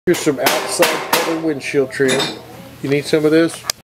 Here's some outside color windshield trim. You need some of this?